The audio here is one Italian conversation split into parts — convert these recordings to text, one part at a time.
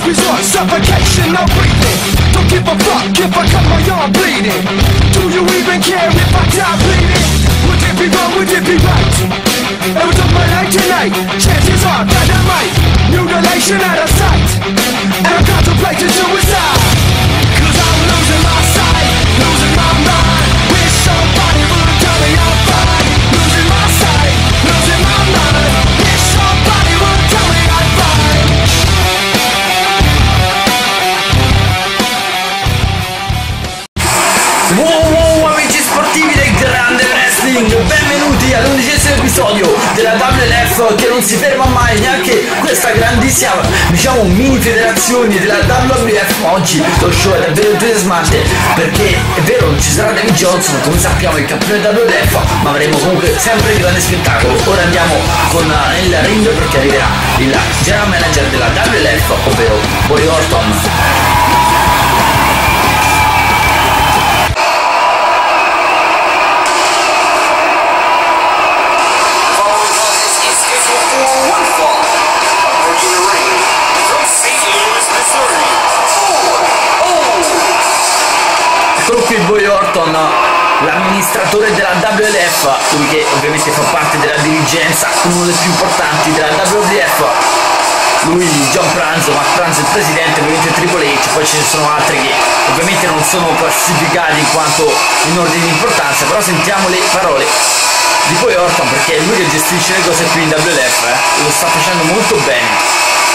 resort, suffocation, no breathing. Don't give a fuck if I cut my arm bleeding. Do you even care if I die bleeding? Would it be wrong, would it be right? It was on my night tonight. Chances are that I might. Mutilation out of sight. And I'm contemplating suicide. Cause I'm losing my sight, losing my mind. Wish somebody would tell me I'm fine. Losing my sight, losing my mind. Wish somebody would tell me I'm fine. Wow, amici sportivi del grande wrestling, benvenuti all'11° episodio della WLF che non si ferma mai, neanche questa grandissima, diciamo, mini federazione della WLF. Oggi lo show è davvero entusiasmante perché è vero, non ci sarà David Johnson, come sappiamo il campione WLF, ma avremo comunque sempre il grande spettacolo. Ora andiamo con il ring perché arriverà il general manager della WLF, ovvero Orton. Eccolo qui Boy Orton, l'amministratore della WLF, lui che ovviamente fa parte della dirigenza, uno dei più importanti della WLF. Lui, John Pranzo, Mark Pranzo il presidente, ovviamente Triple H, poi ce ne sono altri che ovviamente non sono classificati in quanto in ordine di importanza, però sentiamo le parole di Boy Orton perché è lui che gestisce le cose qui in WLF, lo sta facendo molto bene.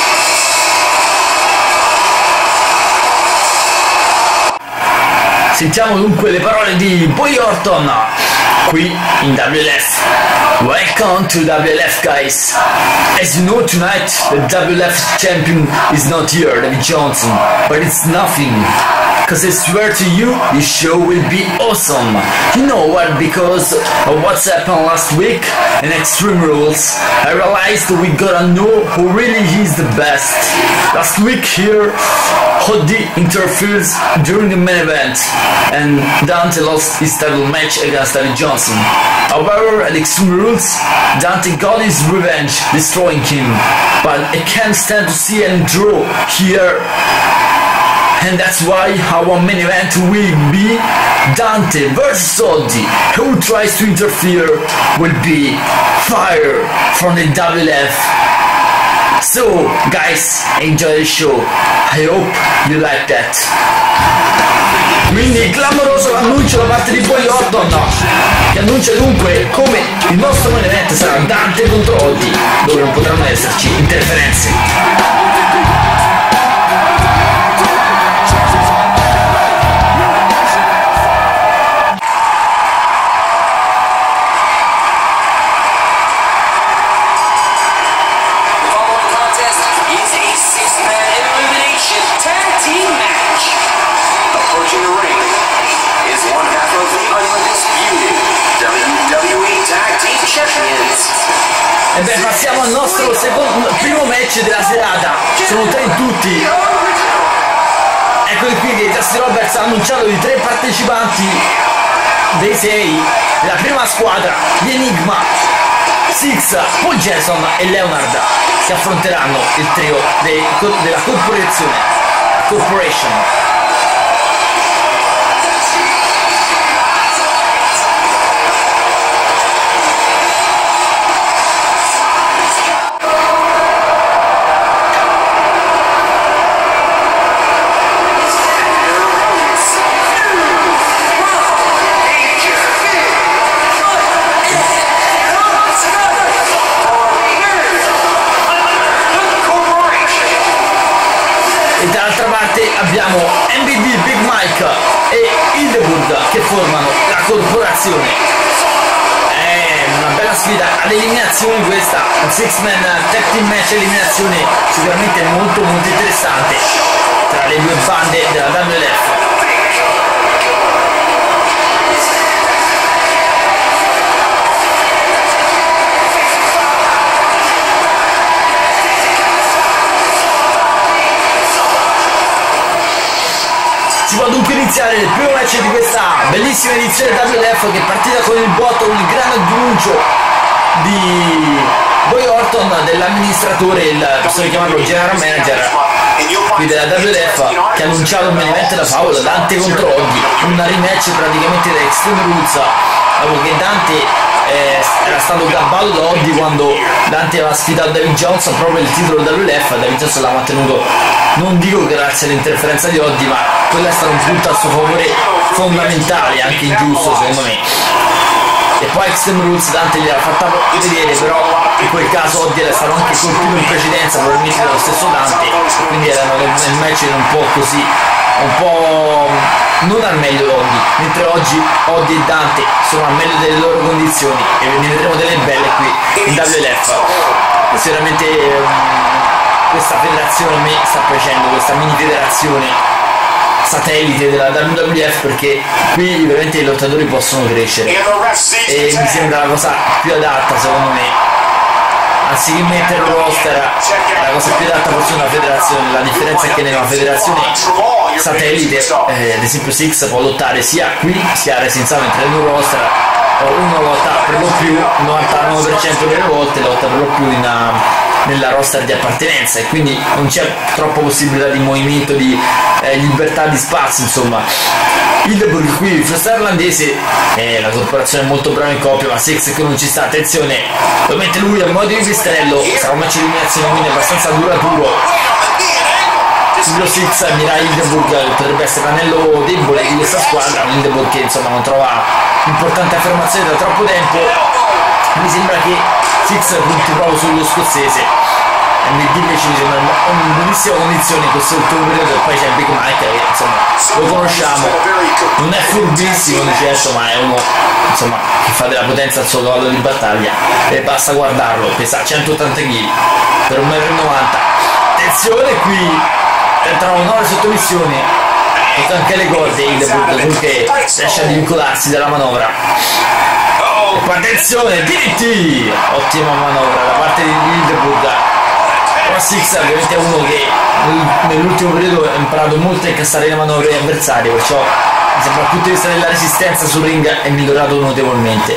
Sentiamo dunque le parole di Boy Orton qui in WLF. Welcome to WLF, guys. As you know, tonight the WLF champion is not here, David Johnson, but it's nothing. Cause I swear to you, this show will be awesome. You know what? Because of what's happened last week in Extreme Rules, I realized we gotta know who really is the best. Last week here, Hoddy interferes during the main event, and Dante lost his title match against David Johnson. However, at Extreme Rules, Dante got his revenge, destroying him. But I can't stand to see any draw here. And that's why our main event will be Dante vs Hoddy. Who tries to interfere will be fire from the WLF. So guys, enjoy the show. I hope you like that. Quindi clamoroso l'annuncio da parte di Boy Orton, che annuncia dunque come il nostro main event sarà Dante contro Hoddy, dove non potranno esserci interferenze. E beh, passiamo al nostro primo match della serata. Sono 3 in tutti. Eccoli qui che Dusty Roberts ha annunciato di 3 partecipanti dei 6 della prima squadra, gli Enigma, Six, Paul Jason e Leonard, che affronteranno il trio della Corporation. Abbiamo MBD, Big Mike e Ildeburg che formano la corporazione. È una bella sfida ad eliminazioni questa, un 6-man tag team match eliminazione sicuramente molto interessante tra le due bande della WLF. Si può dunque iniziare il primo match di questa bellissima edizione WLF che è partita con il botto, con il grande annuncio di Boy Orton, dell'amministratore, possiamo chiamarlo general manager, qui della WLF, che ha annunciato un main event da Paolo, Dante contro Oddi, una rematch praticamente da Extreme Rules, dopo che Dante era stato gabbato da Oddi quando Dante aveva sfidato David Johnson proprio il titolo WLF. David Johnson l'ha mantenuto, non dico grazie all'interferenza di Oddi, ma quello è stato un punto a suo favore fondamentale, anche ingiusto secondo me. E poi Extreme Rules Dante gliel'ha fatta vedere, però in quel caso Oddi era stato anche colpito in precedenza, probabilmente dallo stesso Dante, quindi erano nel match un po' così, un po' non al meglio Oddi, mentre oggi Oddi e Dante sono al meglio delle loro condizioni e ne vedremo delle belle qui in WLF. Sicuramente questa federazione a me sta piacendo, questa mini federazione satellite della WWF, perché qui veramente i lottatori possono crescere e mi sembra la cosa più adatta secondo me. Anziché mettere un roster, la cosa più adatta forse una federazione. La differenza è che nella federazione satellite ad esempio Six può lottare sia qui sia a Racing Sun, mentre nel roster uno lotta per lo più il 99% delle volte lotta per lo più nella roster di appartenenza, e quindi non c'è troppa possibilità di movimento, di libertà di spazio, insomma. Ildeburg qui, il freestyle irlandese, la corporazione è molto brava in coppia, ma Six che non ci sta, attenzione, lo mette lui a modo di pistrello, sarà un match di eliminazione quindi abbastanza duraturo. Lo Six mira Ildeburg, potrebbe essere l'anello debole di questa squadra, un Ildeburg che insomma non trova importante affermazione da troppo tempo. Mi sembra che Six punti proprio sullo scozzese e invece mi sembra in buonissima condizione in questo ultimo periodo. E poi c'è Big Mike che insomma lo conosciamo, non è furbissimo di certo, ma è uno insomma che fa della potenza al suo cavallo di battaglia e basta guardarlo, pesa 180 kg per 1,90 m. Attenzione qui, entrano un'ora sottomissione, tocca anche le corde Ildeburg che riesce a vincolarsi dalla manovra. E poi attenzione, diritti, ottima manovra da parte di Ildeburg. Però Six ovviamente è uno che nell'ultimo periodo ha imparato molto a incassare le manovre degli avversari, perciò mi sembra dal punto di vista della resistenza sul ring è migliorato notevolmente.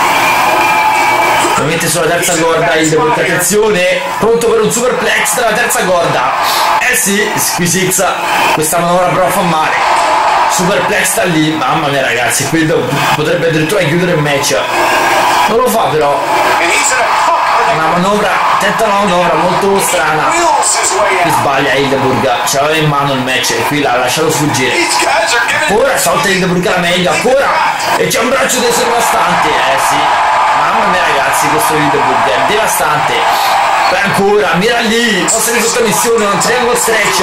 Ovviamente sulla terza corda Ildeburg, attenzione, pronto per un superplex dalla terza corda. Sì, qui Six questa manovra però fa male. Superplex sta lì, mamma mia ragazzi, qui potrebbe addirittura chiudere il match. Non lo fa però. Una manovra, tenta una manovra molto strana. Qui sbaglia Ildeburg, ce l'aveva in mano il match e qui l'ha lasciato sfuggire. Ora salta Ildeburg la meglio, ancora, e c'è un braccio teso devastante. Sì, mamma mia ragazzi, questo Ildeburg è devastante. Poi ancora, mira lì, posta di sottomissione, un triangolo stretch.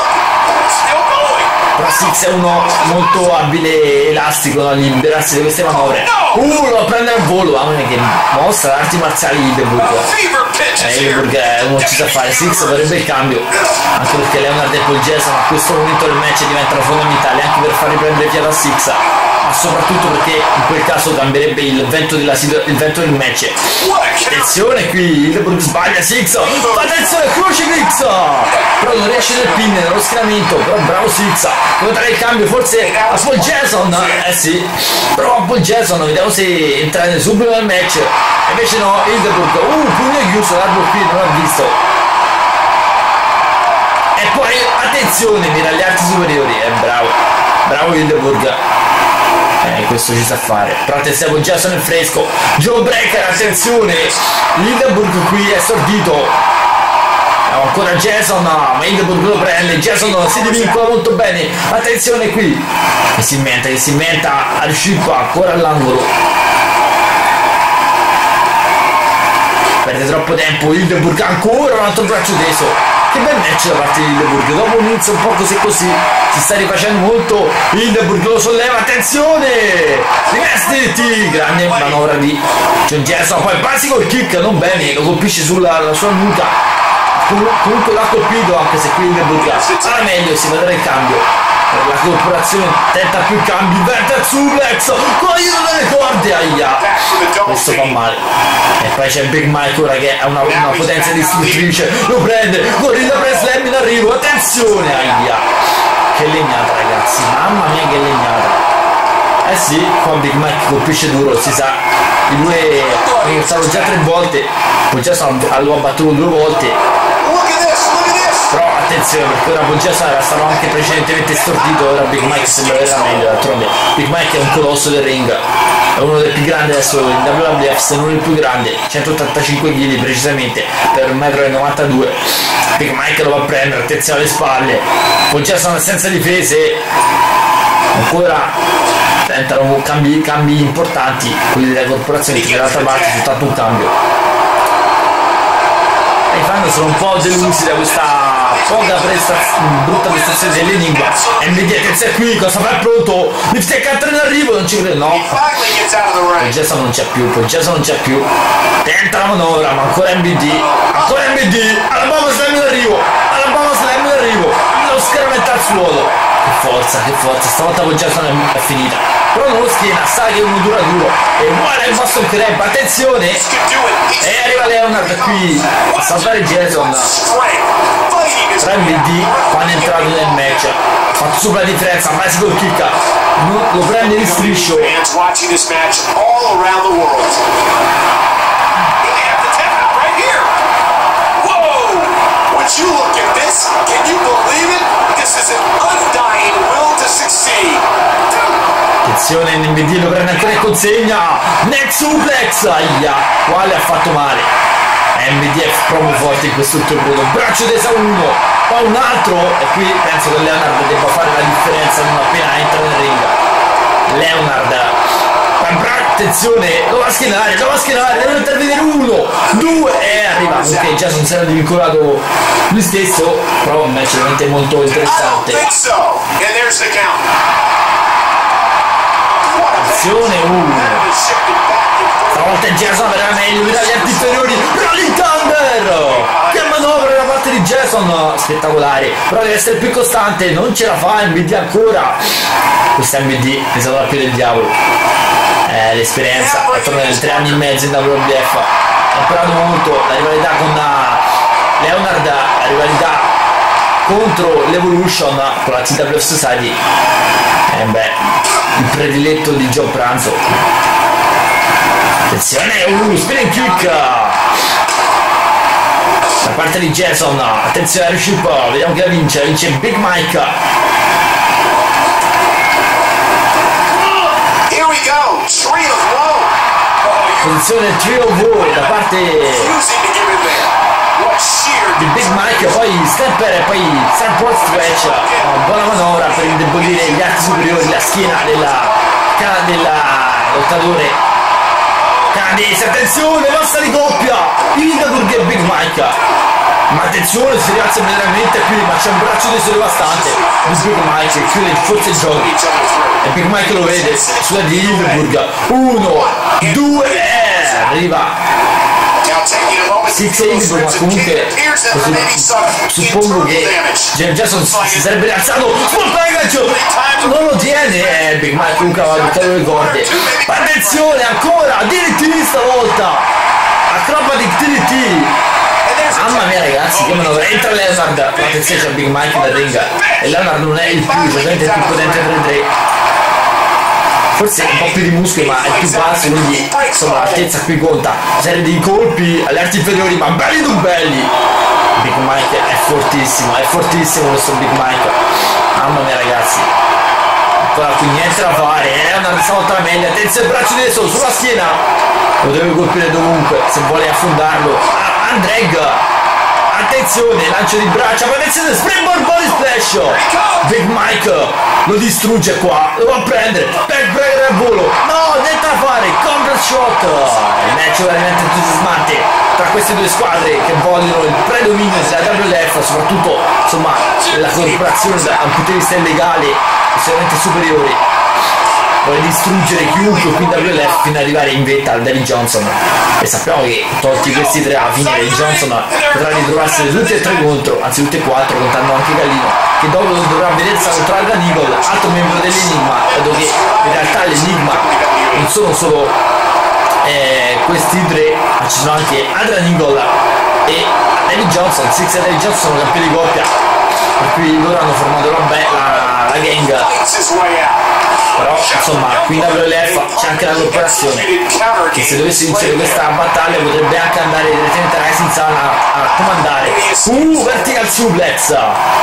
Però Six è uno molto abile, elastico a liberarsi di queste manovre. Lo prende al volo, mamma mia che mostra arti marziali Ildeburg. Ildeburg è uno ci sa fare. Six vorrebbe il cambio, anche perché Leonard e Paul Jason a questo momento del match diventano fondamentali anche per far riprendere fiato a Six, ma soprattutto perché in quel caso cambierebbe il vento del match. Attenzione qui, Ildeburg sbaglia Six, attenzione Crucifix, però non riesce nel pin, nello schieramento, però bravo Six, come dare il cambio forse a Paul Jason, sì, però a Paul Jason, vediamo se entra subito nel match, invece no, Ildeburg, pugno chiuso, l'arbo qui non l'ha visto. E poi attenzione, mira gli arti superiori, bravo Ildeburg. Questo ci sa fare, però attenzione con Jason nel fresco, Joe Breaker, attenzione, Ildeburg qui è stordito, ancora Jason, ma Ildeburg lo prende, Jason si divincola molto bene, attenzione qui, che si inventa a riuscire qua, ancora all'angolo, perde troppo tempo Ildeburg, ancora un altro braccio teso. Che bel match da parte di Ildeburg, dopo un inizio un po' così si sta rifacendo molto, Ildeburg lo solleva, attenzione, rivestiti, grande manovra di John Jason, poi passi col kick, non bene, lo colpisce sulla sua nuca, comunque l'ha colpito, anche se qui Ildeburg sarà meglio, si vedrà il cambio. La corporazione tenta più cambi, inverte il suplex, cogliendo delle corde, aia, questo fa male. E poi c'è Big Mike ora che ha una potenza distruttrice, lo prende, Gorilla Press Slam in arrivo, attenzione, aia, che legnata ragazzi, mamma mia che legnata. Sì, qua Big Mike colpisce duro, si sa, i due hanno stato già 3 volte, poi già lo ha battuto 2 volte. Però attenzione perché ora Paul Jason era stato anche precedentemente stordito, ora Big Mike sembra era meglio. D'altronde Big Mike è un colosso del ring, è uno dei più grandi adesso in WLF, se non il più grande, 185 kg precisamente per 1,92 m. Big Mike lo va a prendere, attenzione alle spalle, Paul Jason senza difese, ancora tentano cambi importanti, quelli della corporazione, che dall'altra parte c'è soltanto un cambio. I fan sono un po' delusi da questa brutta prestazione dell'Enigma. MD, attenzione qui, cosa fa? Pronto? Lipstick Hunter in arrivo, non ci credo, no. Paul Jason non c'è più, tenta la manovra, ma ancora MD, Alabama Slam in arrivo, lo schiaramento al suolo. Che forza, stavolta Paul Jason è finita. Però non lo schiena, sa che è uno duro e vuole il Boston Crab, attenzione, e arriva Leonard qui a salvare Jason. 3 MD quando è entrato nel match, ha fatto sopra la differenza, bicycle kick, lo prende in striscio. You look at this, can you believe it? This is an undying will to succeed. Attenzione, NBD lo prende ancora in consegna, neck suplex, aia, quale ha fatto male. NBD è proprio forte in quest'ultimo periodo, braccio tesa 1, poi un altro, e qui penso che Leonard debba fare la differenza non appena entra nel ring. Leonard, attenzione, lo va a schienare, deve intervenire 1, 2 e arriva, ok, già non si era divincolato lui stesso, però un match veramente molto interessante. Attenzione, stavolta Jason verrà meglio, vedrà gli arti inferiori, Rolling Thunder, che manovra da parte di Jason, spettacolare, però deve essere più costante, non ce la fa MBD ancora, questa MBD ne sa più del diavolo. L'esperienza attorno ai 3 anni e mezzo in WLF ha imparato molto, la rivalità con Leonard, la rivalità contro l'Evolution con la TWF Society, il prediletto di John Pranzo. Attenzione, spinning kick da parte di Jason, attenzione al ship, vediamo chi la vince Big Mike. Posizione trio V da parte di Big Mike, poi stepper e poi support stretch, buona manovra per indebolire gli arti superiori, la schiena del lottatore canadese. Attenzione, mossa di coppia Ildeburg e Big Mike, ma attenzione, si rialza immediatamente qui, ma c'è un braccio teso devastante di Big Mike che chiude forse il gioco e Big Mike lo vede sulla di Ildeburg. 1, 2 arriva 6 Ildeburg, ma comunque suppongo che Jason si sarebbe rialzato, non lo tiene, Big Mike comunque aveva buttato le corde. Attenzione, ancora DDT stavolta, acrobatic DDT. Mamma mia ragazzi, che manovra, entra Leonard, attenzione c'è Big Mike nel ring e Leonard non è il più, certamente il più potente tra i tre, forse un po' più di muscoli ma è più basso, quindi insomma l'altezza qui conta, serie di colpi alle arti inferiori ma belli non belli. Big Mike è fortissimo questo Big Mike, mamma mia ragazzi, ancora qui niente da fare, Leonard stavolta la meglio, attenzione braccio teso sulla schiena, lo deve colpire dovunque se vuole affondarlo. Drag, attenzione, lancio di braccia, attenzione, springboard body splash, Big Mike lo distrugge qua, lo va a prendere, backbreaker al volo, no, niente da fare, combat shot. Il match è veramente entusiasmante tra queste due squadre che vogliono il predominio della WLF, soprattutto insomma la corporazione da un punto di vista illegale è sicuramente superiore, vuole distruggere chiunque qui in WLF fino ad arrivare in vetta al Davy Johnson, e sappiamo che tolti questi tre alla fine Davy Johnson potrà ritrovarsi tutti e tre contro, anzi tutti e quattro, contando anche Callino, che dopo dovrà vedersi contro Adrian Eagle, altro membro dell'Enigma, dato che in realtà l'Enigma non sono solo questi tre, ma ci sono anche Adrian Eagle e Davy Johnson. Six e Davy Johnson sono campioni di coppia, per cui loro hanno formato la gang. però insomma qui in WLF c'è anche la corporazione che se dovesse vincere questa battaglia potrebbe anche andare direttamente a Rising Sun a comandare. Vertical suplex